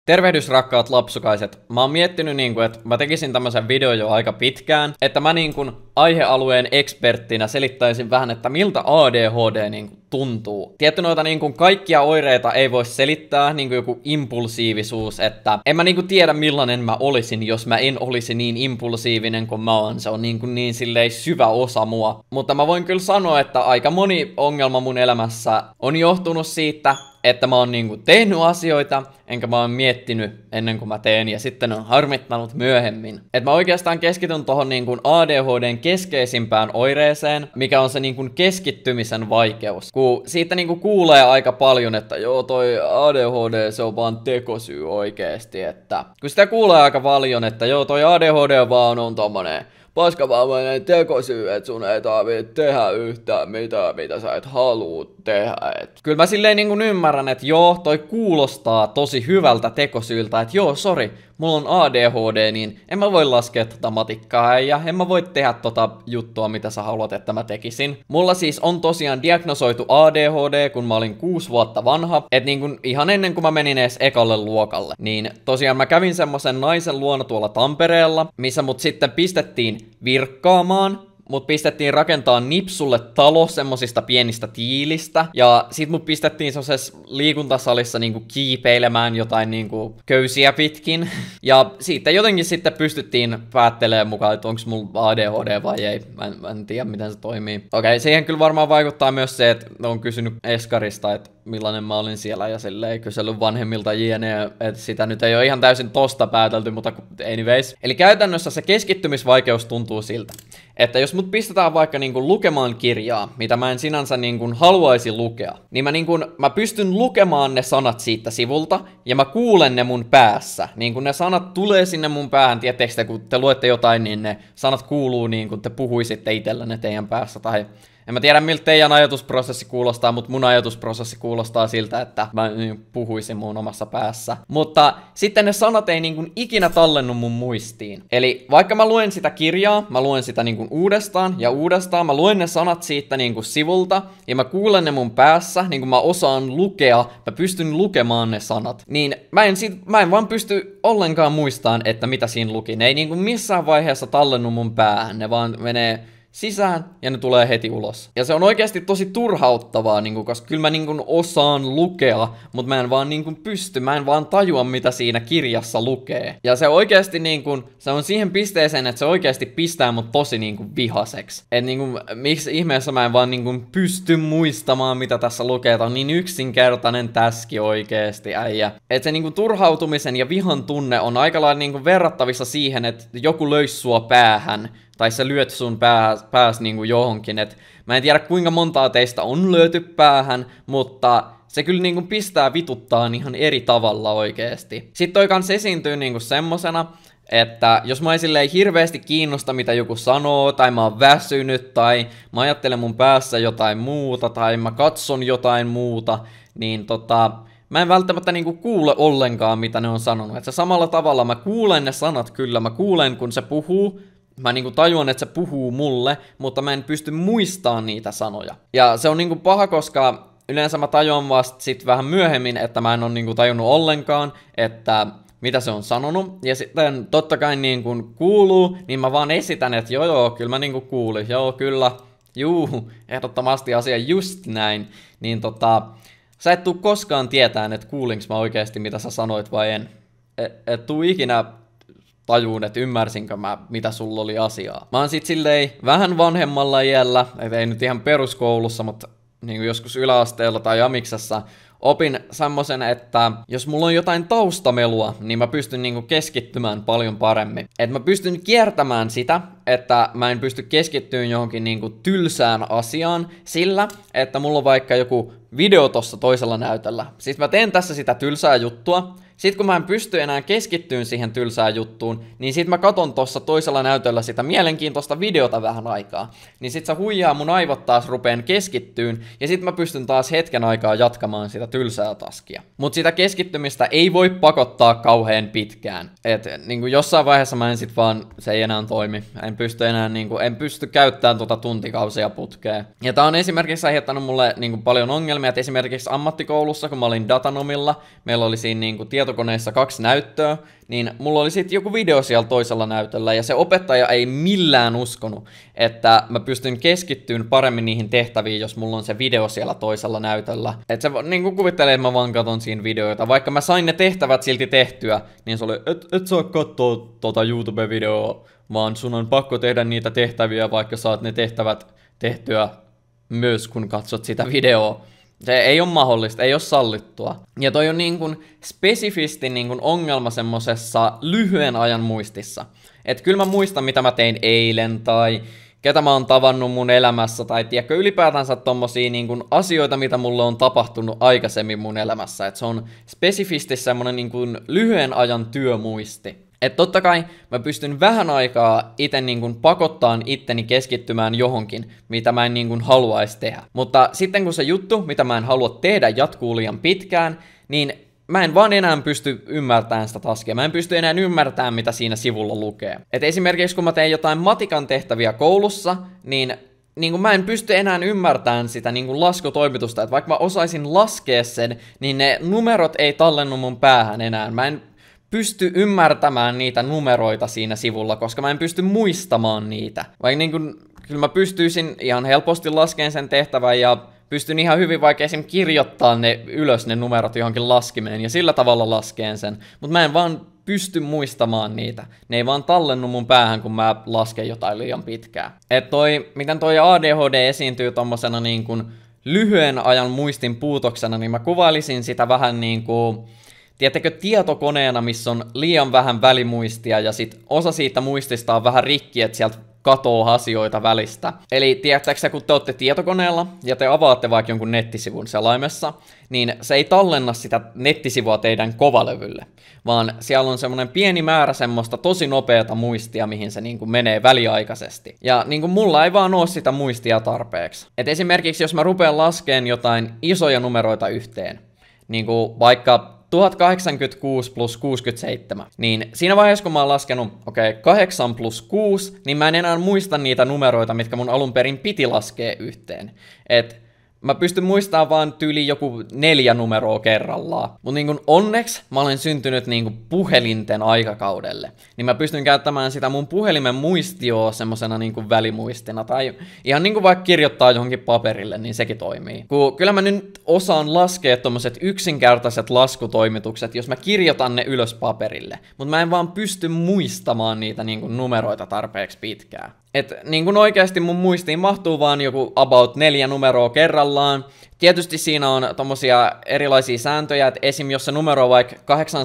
Tervehdys rakkaat lapsukaiset. Mä oon miettinyt että mä tekisin tämmösen videon jo aika pitkään, että mä aihealueen eksperttinä selittäisin vähän, että miltä ADHD tuntuu. Tietty noita kaikkia oireita ei voi selittää, joku impulsiivisuus, että en mä tiedä millainen mä olisin, jos mä en olisi niin impulsiivinen kuin mä oon. Se on niin silleen syvä osa mua. Mutta mä voin kyllä sanoa, että aika moni ongelma mun elämässä on johtunut siitä, että mä oon tehnyt asioita, enkä mä oon miettinyt ennen kuin mä teen, ja sitten on harmittanut myöhemmin. Et mä oikeastaan keskityn tohon ADHDn keskeisimpään oireeseen, mikä on se keskittymisen vaikeus. Kun siitä kuulee aika paljon, että joo toi ADHD se on vaan tekosyy oikeesti, että kun sitä kuulee aika paljon, että joo toi ADHD vaan on tommonen paskavaamainen tekosyy, että sun ei tarvitse tehdä yhtään mitään, mitä sä et halua tehdä. Kyllä mä silleen ymmärrän, että joo, toi kuulostaa tosi hyvältä tekosyyltä, että joo, sori, mulla on ADHD, niin en mä voi laskea tota matikkaa ja en mä voi tehdä tota juttua, mitä sä haluat, että mä tekisin. Mulla siis on tosiaan diagnosoitu ADHD, kun mä olin 6 vuotta vanha, että ihan ennen kuin mä menin edes ekalle luokalle. Niin tosiaan mä kävin semmosen naisen luona tuolla Tampereella, missä mut sitten pistettiin virkkaamaan. Mut pistettiin rakentaa Nipsulle talo semmosista pienistä tiilistä. Ja sit mut pistettiin semmosessa liikuntasalissa kiipeilemään jotain köysiä pitkin. Ja siitä jotenkin sitten pystyttiin päättelemään mukaan, että onks mulla ADHD vai ei. Mä en tiedä miten se toimii. Okei, siihen kyllä varmaan vaikuttaa myös se, että on kysynyt Eskarista, että millainen mä olin siellä ja silleen kysellyt vanhemmilta jne, että sitä nyt ei ole ihan täysin tosta päätelty, mutta anyways. Eli käytännössä se keskittymisvaikeus tuntuu siltä, että jos mut pistetään vaikka lukemaan kirjaa, mitä mä en sinänsä haluaisi lukea, niin mä pystyn lukemaan ne sanat siitä sivulta, ja mä kuulen ne mun päässä. Kun ne sanat tulee sinne mun päähän, tiettekö te, kun te luette jotain, niin ne sanat kuuluu kun te puhuisitte itsellenne teidän päässä, tai en mä tiedä miltä teidän ajatusprosessi kuulostaa, mutta mun ajatusprosessi kuulostaa siltä, että mä puhuisin mun omassa päässä. Mutta sitten ne sanat ei ikinä tallennu mun muistiin. Eli vaikka mä luen sitä kirjaa, mä luen sitä uudestaan ja uudestaan, mä luen ne sanat siitä sivulta, ja mä kuulen ne mun päässä, mä osaan lukea, mä pystyn lukemaan ne sanat. Niin mä en vaan pysty ollenkaan muistamaan, että mitä siinä luki. Ne ei missään vaiheessa tallennu mun päähän, ne vaan menee sisään ja ne tulee heti ulos. Ja se on oikeasti tosi turhauttavaa, koska kyllä mä osaan lukea, mutta mä en vaan pysty, mä en vaan tajua mitä siinä kirjassa lukee. Ja se oikeasti se on siihen pisteeseen, että se oikeasti pistää mut tosi vihaseksi. Et miksi ihmeessä mä en vaan pysty muistamaan mitä tässä lukee, tää on niin yksinkertainen täski oikeesti äijä. Et se turhautumisen ja vihan tunne on aika lailla verrattavissa siihen, että joku löisi sua päähän. Tai sä lyöt sun pääs johonkin, et mä en tiedä kuinka montaa teistä on lyöty päähän, mutta se kyllä pistää vituttaa ihan eri tavalla oikeesti. Sitten toi kans esiintyy semmosena, että jos mä ei hirveästi kiinnosta mitä joku sanoo, tai mä oon väsynyt, tai mä ajattelen mun päässä jotain muuta, tai mä katson jotain muuta, niin mä en välttämättä kuule ollenkaan mitä ne on sanonut. Et se samalla tavalla mä kuulen ne sanat kyllä, mä kuulen kun se puhuu, mä tajuan, että se puhuu mulle, mutta mä en pysty muistamaan niitä sanoja. Ja se on paha, koska yleensä mä tajuan vasta sit vähän myöhemmin, että mä en ole tajunnut ollenkaan, että mitä se on sanonut. Ja sitten totta kai kuuluu, niin mä vaan esitän, että joo, kyllä mä kuulin. Joo, kyllä, ehdottomasti asia just näin. Niin sä et tuu koskaan tietään, että kuulinks mä oikeesti mitä sä sanoit vai en. Et tuu ikinä tajuun, että ymmärsinkö mä, mitä sulla oli asiaa. Mä oon sit silleen vähän vanhemmalla iällä, et ei nyt ihan peruskoulussa, mutta joskus yläasteella tai amiksessa opin semmosen, että jos mulla on jotain taustamelua, niin mä pystyn keskittymään paljon paremmin. Et mä pystyn kiertämään sitä, että mä en pysty keskittymään johonkin tylsään asiaan sillä, että mulla on vaikka joku video tossa toisella näytöllä. Siis mä teen tässä sitä tylsää juttua. Sitten kun mä en pysty enää keskittyyn siihen tylsään juttuun, niin sit mä katon tossa toisella näytöllä sitä mielenkiintoista videota vähän aikaa. Niin sit se huijaa mun aivot taas rupeen keskittyyn, ja sit mä pystyn taas hetken aikaa jatkamaan sitä tylsää taskia. Mut sitä keskittymistä ei voi pakottaa kauheen pitkään. Et jossain vaiheessa mä en sit vaan, se ei enää toimi. En pysty enää en pysty käyttämään tuntikausia putkeen. Ja tää on esimerkiksi aiheuttanut mulle paljon ongelmia, että esimerkiksi ammattikoulussa, kun mä olin datanomilla, meillä oli siinä tietokoneessa 2 näyttöä, niin mulla oli sitten joku video siellä toisella näytöllä, ja se opettaja ei millään uskonut, että mä pystyn keskittymään paremmin niihin tehtäviin, jos mulla on se video siellä toisella näytöllä. Että se niin kuvittelee, että mä vaan katon siinä videoita. Vaikka mä sain ne tehtävät silti tehtyä, niin se oli, et saa katsoa tota YouTube-videoa, vaan sun on pakko tehdä niitä tehtäviä, vaikka saat ne tehtävät tehtyä myös, kun katsot sitä videoa. Se ei ole mahdollista, ei ole sallittua. Ja toi on niin kuin spesifisti niin kuin ongelma semmosessa lyhyen ajan muistissa. Että kyllä mä muistan, mitä mä tein eilen, tai ketä mä oon tavannut mun elämässä, tai tiedätkö, ylipäätänsä tommosia niin kuin asioita, mitä mulle on tapahtunut aikaisemmin mun elämässä. Että se on spesifisti semmonen niin kuin lyhyen ajan työmuisti. Että totta kai mä pystyn vähän aikaa itse niin kuin pakottaan itteni keskittymään johonkin, mitä mä en niin kuin haluaisi tehdä. Mutta sitten kun se juttu, mitä mä en halua tehdä, jatkuu liian pitkään, niin mä en vaan enää pysty ymmärtämään sitä taskia. Mä en pysty enää ymmärtämään, mitä siinä sivulla lukee. Et esimerkiksi kun mä teen jotain matikan tehtäviä koulussa, niin kuin mä en pysty enää ymmärtämään sitä niin kuin laskutoimitusta. Että vaikka mä osaisin laskea sen, niin ne numerot ei tallennu mun päähän enää. Mä en pysty ymmärtämään niitä numeroita siinä sivulla, koska mä en pysty muistamaan niitä. Vaikka niin kuin, kyllä mä pystyisin ihan helposti laskemaan sen tehtävän ja pystyn ihan hyvin vaikka esim. Kirjoittaa ne ylös ne numerot johonkin laskimeen ja sillä tavalla laskeen sen. Mutta mä en vaan pysty muistamaan niitä. Ne ei vaan tallennu mun päähän, kun mä lasken jotain liian pitkään. Et miten toi ADHD esiintyy tommosena niin kuin lyhyen ajan muistin puutoksena, niin mä kuvailisin sitä vähän niin kuin tiedättekö, tietokoneena, missä on liian vähän välimuistia ja sit osa siitä muistista on vähän rikki, että sieltä katoo asioita välistä. Eli tiedättekö, kun te olette tietokoneella ja te avaatte vaikka jonkun nettisivun selaimessa, niin se ei tallenna sitä nettisivua teidän kovalevylle, vaan siellä on semmoinen pieni määrä semmoista tosi nopeata muistia, mihin se niin kuin menee väliaikaisesti. Ja niin kuin mulla ei vaan ole sitä muistia tarpeeksi. Et esimerkiksi jos mä rupean laskeen jotain isoja numeroita yhteen, niin kuin vaikka 1086 plus 67, niin siinä vaiheessa kun mä oon laskenut, 8 plus 6, niin mä en enää muista niitä numeroita, mitkä mun alun perin piti laskea yhteen. Et mä pystyn muistamaan vaan tyyliin joku 4 numeroa kerrallaan. Mut niin kun onneksi mä olen syntynyt niin kun puhelinten aikakaudelle. Niin mä pystyn käyttämään sitä mun puhelimen muistioa semmosena niin kun välimuistina. Tai ihan niin kuin vaikka kirjoittaa johonkin paperille, niin sekin toimii. Kyllä mä nyt osaan laskea tommoset yksinkertaiset laskutoimitukset, jos mä kirjoitan ne ylös paperille. Mut mä en vaan pysty muistamaan niitä niin kun numeroita tarpeeksi pitkään. Et niin kun oikeasti mun muistiin mahtuu vaan joku about 4 numeroa kerrallaan. Tietysti siinä on tommosia erilaisia sääntöjä, että esim. Jos se numero on vaikka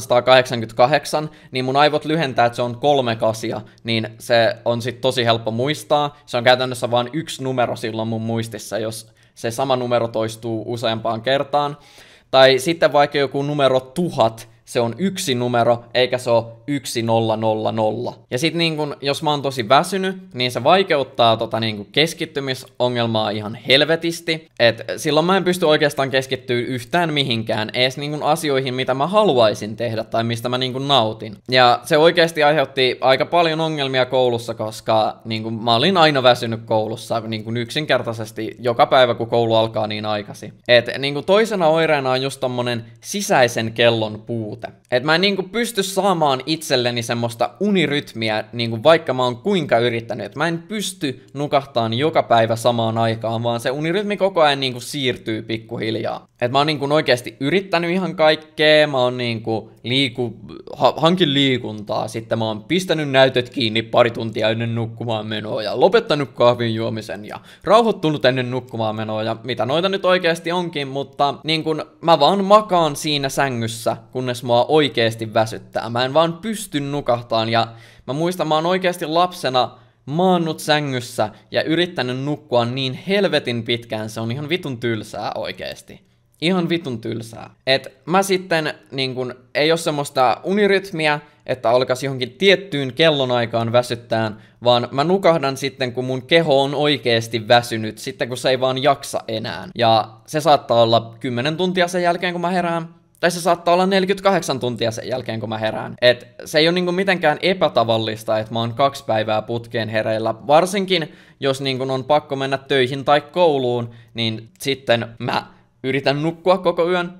888, niin mun aivot lyhentää, että se on 3 kasia, niin se on sit tosi helppo muistaa. Se on käytännössä vain 1 numero silloin mun muistissa, jos se sama numero toistuu useampaan kertaan. Tai sitten vaikka joku numero 1000, se on 1 numero, eikä se ole 1000. Ja sit niin kun, jos mä oon tosi väsynyt, niin se vaikeuttaa niin kun keskittymisongelmaa ihan helvetisti. Et silloin mä en pysty oikeastaan keskittyä yhtään mihinkään, edes niin kun asioihin, mitä mä haluaisin tehdä tai mistä mä niin kun nautin. Ja se oikeasti aiheutti aika paljon ongelmia koulussa, koska niin kun mä olin aina väsynyt koulussa niin kun yksinkertaisesti joka päivä, kun koulu alkaa niin aikaisin. Et niin kun toisena oireena on just tommonen sisäisen kellon puute. Et mä en niinku pysty saamaan itselleni semmoista unirytmiä, niinku vaikka mä oon kuinka yrittänyt. Et mä en pysty nukahtaan joka päivä samaan aikaan, vaan se unirytmi koko ajan niinku siirtyy pikkuhiljaa. Et mä oon niinku oikeasti yrittänyt ihan kaikkea, mä oon niinku hankin liikuntaa, sitten mä oon pistänyt näytöt kiinni 2 tuntia ennen nukkumaan menoa ja lopettanut kahvin juomisen ja rauhoittunut ennen nukkumaan menoa ja mitä noita nyt oikeasti onkin, mutta niinku mä vaan makaan siinä sängyssä, kunnes mua oikeesti väsyttää. Mä en vaan pysty nukahtaan ja mä muistan, mä oon oikeesti lapsena maannut sängyssä ja yrittänyt nukkua niin helvetin pitkään, se on ihan vitun tylsää oikeesti. Ihan vitun tylsää. Et mä sitten niin kun, ei oo semmoista unirytmiä, että alkas johonkin tiettyyn kellonaikaan väsyttään, vaan mä nukahdan sitten, kun mun keho on oikeesti väsynyt, sitten kun se ei vaan jaksa enää. Ja se saattaa olla 10 tuntia sen jälkeen, kun mä herään. Tai se saattaa olla 48 tuntia sen jälkeen, kun mä herään. Et se ei ole niinku mitenkään epätavallista, että mä oon 2 päivää putkeen hereillä. Varsinkin, jos niinku on pakko mennä töihin tai kouluun, niin sitten mä yritän nukkua koko yön.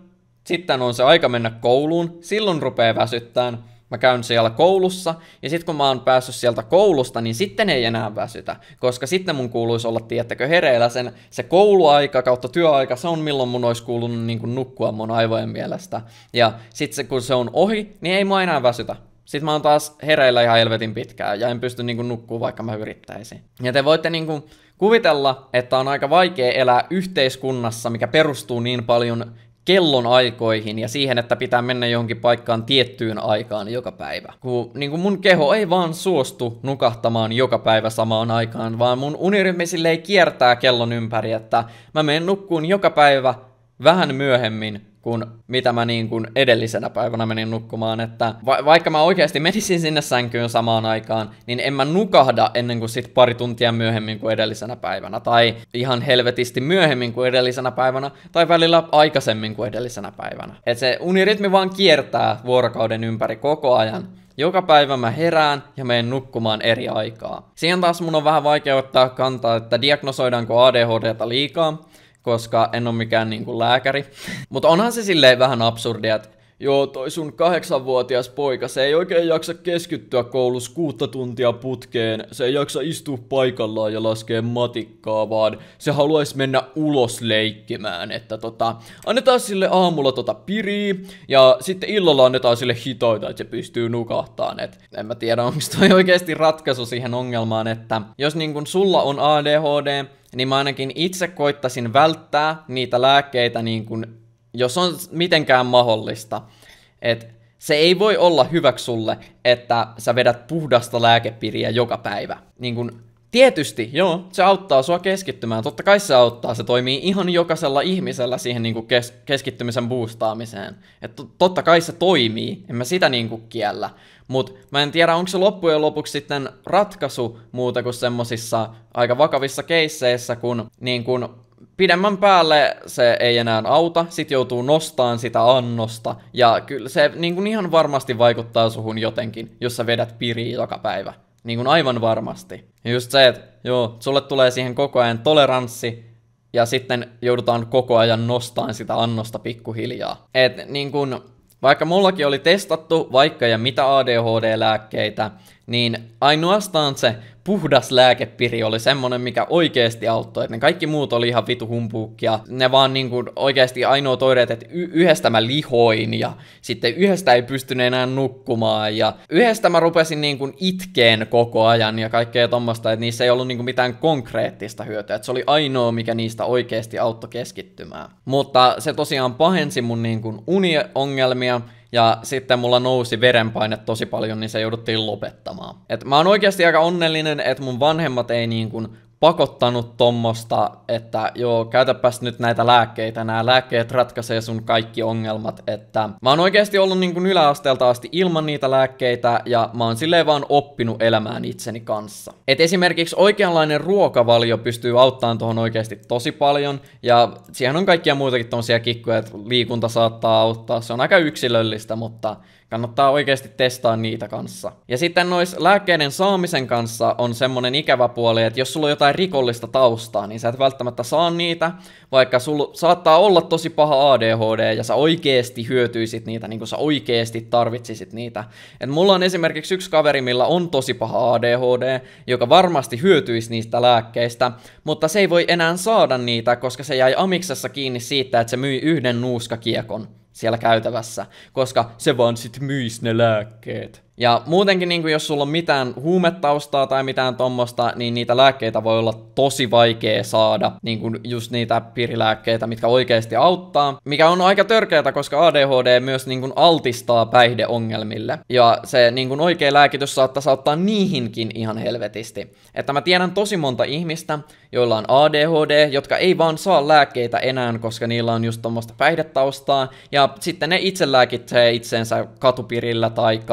sitten on se aika mennä kouluun, silloin rupeaa väsyttään. Mä käyn siellä koulussa, ja sitten kun mä oon päässyt sieltä koulusta, niin sitten ei enää väsytä. Koska sitten mun kuuluisi olla, tiettäkö, hereillä se kouluaika kautta työaika, se on milloin mun olisi kuulunut niin kuin nukkua mun aivojen mielestä. Ja sitten kun se on ohi, niin ei mua enää väsytä. Sitten mä oon taas hereillä ihan helvetin pitkään, ja en pysty niin kuin nukkua, vaikka mä yrittäisin. Ja te voitte niin kuin kuvitella, että on aika vaikea elää yhteiskunnassa, mikä perustuu niin paljon kellon aikoihin ja siihen, että pitää mennä johonkin paikkaan tiettyyn aikaan joka päivä. Niin kuin mun keho ei vaan suostu nukahtamaan joka päivä samaan aikaan, vaan mun unirytmi silleen kiertää kellon ympäri, että mä menen nukkuun joka päivä vähän myöhemmin kuin mitä mä niin kuin edellisenä päivänä menin nukkumaan, että vaikka mä oikeasti menisin sinne sänkyyn samaan aikaan, niin en mä nukahda ennen kuin sit pari tuntia myöhemmin kuin edellisenä päivänä, tai ihan helvetisti myöhemmin kuin edellisenä päivänä, tai välillä aikaisemmin kuin edellisenä päivänä. Et se unirytmi vaan kiertää vuorokauden ympäri koko ajan. Joka päivä mä herään ja menen nukkumaan eri aikaa. Siihen taas mun on vähän vaikea ottaa kantaa, että diagnosoidaanko ADHDta liikaa, koska en ole mikään niinku lääkäri. Mutta onhan se silleen vähän absurdia, että joo, toi sun 8-vuotias poika, se ei oikein jaksa keskittyä koulussa 6 tuntia putkeen, se ei jaksa istua paikallaan ja laskea matikkaa, vaan se haluaisi mennä ulos leikkimään, että annetaan sille aamulla piriä, ja sitten illalla annetaan sille hitoita, että se pystyy nukahtaan, et en mä tiedä, onko toi oikeasti ratkaisu siihen ongelmaan, että jos niin kun sulla on ADHD, niin mä ainakin itse koittaisin välttää niitä lääkkeitä niin kun jos on mitenkään mahdollista, että se ei voi olla hyväksi sulle, että sä vedät puhdasta lääkepiriä joka päivä. Niin kun, tietysti, joo, se auttaa sua keskittymään. Totta kai se auttaa, se toimii ihan jokaisella ihmisellä siihen niin kun keskittymisen boostaamiseen. Että totta kai se toimii, en mä sitä niin kun kiellä. Mut mä en tiedä, onko se loppujen lopuksi sitten ratkaisu muuta kuin semmosissa aika vakavissa keisseissä, kun niin kun pidemmän päälle se ei enää auta, sit joutuu nostamaan sitä annosta, ja kyllä se niin kuin ihan varmasti vaikuttaa suhun jotenkin, jos sä vedät piriä joka päivä. Niin kuin aivan varmasti. Ja just se, että joo, sulle tulee siihen koko ajan toleranssi, ja sitten joudutaan koko ajan nostamaan sitä annosta pikkuhiljaa. Et niin kuin, vaikka mullakin oli testattu vaikka ja mitä ADHD-lääkkeitä, niin ainoastaan se puhdas lääkepiri oli semmonen, mikä oikeesti auttoi. Että ne kaikki muut oli ihan vitu humpuukkia. Ne vaan niinku oikeesti ainoa oireet, että yhdestä mä lihoin ja sitten yhdestä ei pystynyt enää nukkumaan. Ja yhdestä mä rupesin niinku itkeen koko ajan ja kaikkea tommoista, että niissä ei ollut niinku mitään konkreettista hyötyä. Että se oli ainoa, mikä niistä oikeesti auttoi keskittymään. Mutta se tosiaan pahensi mun niinku uniongelmia. Ja sitten mulla nousi verenpaine tosi paljon, niin se jouduttiin lopettamaan. Et mä oon oikeasti aika onnellinen, että mun vanhemmat ei niin kuin pakottanut tommosta, että joo, käytäpäs nyt näitä lääkkeitä, nämä lääkkeet ratkaisee sun kaikki ongelmat, että mä oon oikeasti ollut niin kuin yläasteelta asti ilman niitä lääkkeitä, ja mä oon silleen vaan oppinut elämään itseni kanssa. Et esimerkiksi oikeanlainen ruokavalio pystyy auttamaan tuohon oikeasti tosi paljon, ja siihen on kaikkia muitakin tommosia kikkuja, että liikunta saattaa auttaa, se on aika yksilöllistä, mutta kannattaa oikeasti testaa niitä kanssa. Ja sitten nois lääkkeiden saamisen kanssa on semmonen ikävä puoli, että jos sulla on jotain rikollista taustaa, niin sä et välttämättä saa niitä, vaikka sulla saattaa olla tosi paha ADHD ja sä oikeesti hyötyisit niitä, niin kuin sä oikeesti tarvitsisit niitä. Et mulla on esimerkiksi yksi kaveri, millä on tosi paha ADHD, joka varmasti hyötyisi niistä lääkkeistä, mutta se ei voi enää saada niitä, koska se jäi amiksessa kiinni siitä, että se myi yhden nuuskakiekon siellä käytävässä, koska se vaan sit myis ne lääkkeet. Ja muutenkin, niin jos sulla on mitään huumetaustaa tai mitään tommosta, niin niitä lääkkeitä voi olla tosi vaikea saada, niin kuin just niitä pirilääkkeitä, mitkä oikeasti auttaa, mikä on aika törkeätä, koska ADHD myös niin kuin altistaa päihdeongelmille. Ja se niin kuin oikea lääkitys saattaa auttaa niihinkin ihan helvetisti. Että mä tiedän tosi monta ihmistä, joilla on ADHD, jotka ei vaan saa lääkkeitä enää, koska niillä on just tommoista päihdetaustaa, ja sitten ne itse lääkitsee itsensä katupirillä tai kannabiksella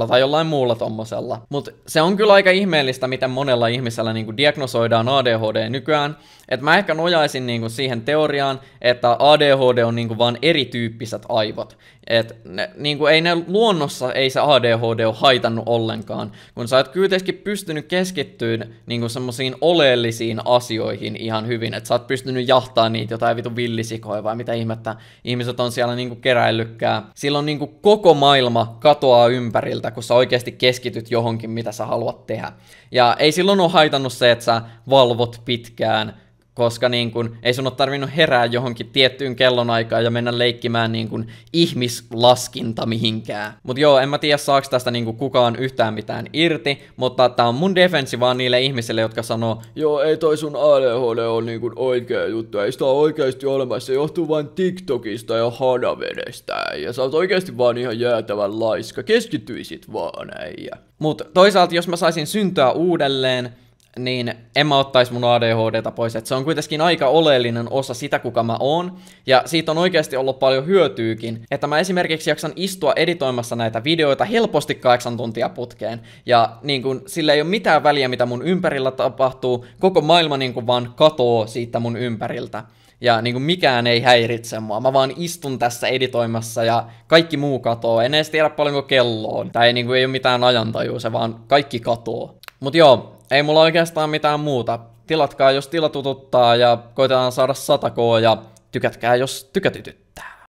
tommosella tai jollain muulla tommosella. Mut se on kyllä aika ihmeellistä, miten monella ihmisellä niinku diagnosoidaan ADHD nykyään. Et mä ehkä nojaisin niinku siihen teoriaan, että ADHD on niinku vaan erityyppiset aivot. Et niinku ei ne luonnossa ei se ADHD ole haitannut ollenkaan, kun sä oot kuitenkin pystynyt keskittyyn niinku semmosiin oleellisiin asioihin ihan hyvin, että sä oot pystynyt jahtaa niitä jotain vitun villisikoja vai mitä ihmettä ihmiset on siellä niinku keräillytkään. Silloin niinku koko maailma katoaa ympäriltä, kun sä oikeasti keskityt johonkin, mitä sä haluat tehdä. Ja ei silloin ole haitannut se, että sä valvot pitkään, koska niin kun, ei sun ole tarvinnut herää johonkin tiettyyn kellonaikaan ja mennä leikkimään niin kun ihmislaskinta mihinkään. Mut joo, en mä tiedä saaks tästä niin kun kukaan yhtään mitään irti, mutta tää on mun defenssi vaan niille ihmisille, jotka sanoo, joo, ei toi sun ADHD ole niin kun oikea juttu, ei sitä ole oikeasti olemassa, se johtuu vain TikTokista ja hanavedestä, ja sä oot oikeasti vaan ihan jäätävän laiska, keskityisit vaan äijä. Mut toisaalta, jos mä saisin syntyä uudelleen, niin en mä ottais mun ADHDta pois, että se on kuitenkin aika oleellinen osa sitä, kuka mä oon, ja siitä on oikeasti ollut paljon hyötyykin, että mä esimerkiksi jaksan istua editoimassa näitä videoita helposti 8 tuntia putkeen, ja niin kun, sillä ei ole mitään väliä, mitä mun ympärillä tapahtuu, koko maailma niin kun vaan katoo siitä mun ympäriltä. Ja niin kuin mikään ei häiritse mua. Mä vaan istun tässä editoimassa ja kaikki muu katoo. En edes tiedä paljonko kello on. Tai niin kuin ei ole mitään ajantajua, se vaan kaikki katoo. Mut joo, ei mulla oikeastaan mitään muuta. Tilatkaa, jos tila tututtaa ja koitetaan saada 100k ja tykätkää, jos tykätytyttää.